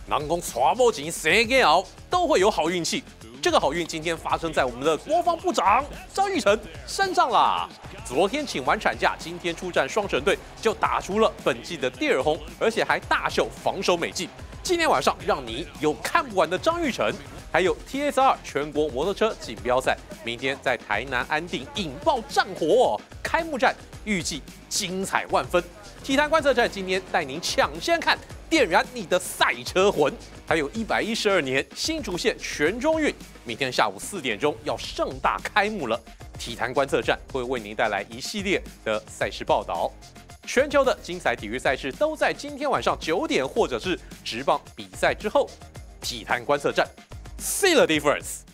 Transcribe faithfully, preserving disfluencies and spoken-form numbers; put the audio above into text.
南宫传播紧谁给熬都会有好运气。这个好运今天发生在我们的国防部长张玉成身上啦。昨天请完产假，今天出战双城队就打出了本季的第二轰，而且还大秀防守美技。今天晚上让你有看不完的张玉成，还有 T S R 全国摩托车锦标赛，明天在台南安定引爆战火、哦，开幕战预计精彩万分。体坛观测站今天带您抢先看，点燃你的赛车魂。还有一百一十二年新竹县全中运，明天下午四点钟要盛大开幕了。体坛观测站会为您带来一系列的赛事报道。全球的精彩体育赛事都在今天晚上九点，或者是职棒比赛之后。体坛观测站 ，See the difference。